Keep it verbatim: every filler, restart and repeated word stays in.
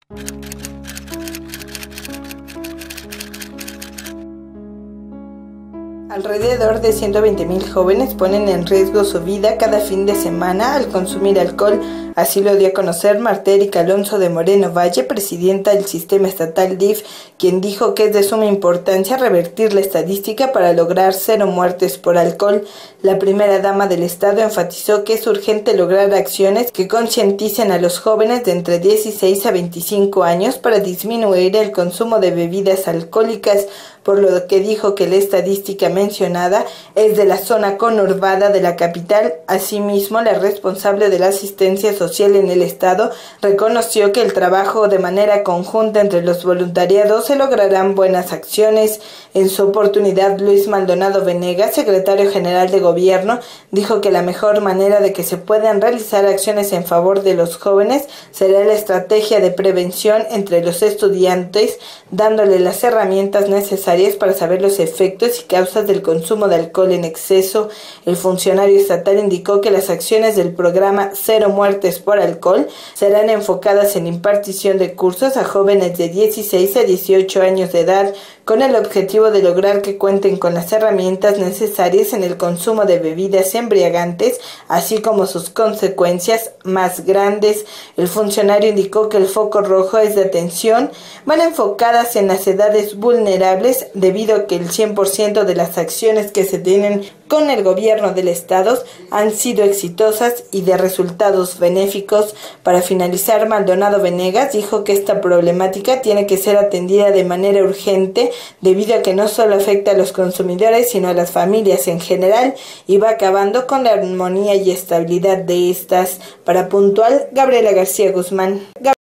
Alrededor de ciento veinte mil jóvenes ponen en riesgo su vida cada fin de semana al consumir alcohol. Así lo dio a conocer Marta Erika Alonso de Moreno Valle, presidenta del sistema estatal D I F, quien dijo que es de suma importancia revertir la estadística para lograr cero muertes por alcohol. La primera dama del estado enfatizó que es urgente lograr acciones que concienticen a los jóvenes de entre dieciséis a veinticinco años para disminuir el consumo de bebidas alcohólicas, por lo que dijo que la estadística mencionada es de la zona conurbada de la capital. Asimismo, la responsable de la asistencia social en el estado reconoció que el trabajo de manera conjunta entre los voluntariados se lograrán buenas acciones. En su oportunidad, Luis Maldonado Venegas, secretario general de gobierno, dijo que la mejor manera de que se puedan realizar acciones en favor de los jóvenes será la estrategia de prevención entre los estudiantes, dándole las herramientas necesarias para saber los efectos y causas del consumo de alcohol en exceso. El funcionario estatal indicó que las acciones del programa Cero Muertes por Alcohol serán enfocadas en impartición de cursos a jóvenes de dieciséis a dieciocho años de edad, con el objetivo de lograr que cuenten con las herramientas necesarias en el consumo de bebidas embriagantes, así como sus consecuencias más grandes. El funcionario indicó que el foco rojo es de atención, van enfocadas en las edades vulnerables, debido a que el cien por ciento de las acciones que se tienen con el gobierno del estado han sido exitosas y de resultados benéficos. Para finalizar, Maldonado Venegas dijo que esta problemática tiene que ser atendida de manera urgente, debido a que no solo afecta a los consumidores, sino a las familias en general, y va acabando con la armonía y estabilidad de estas. Para Puntual, Gabriela García Guzmán.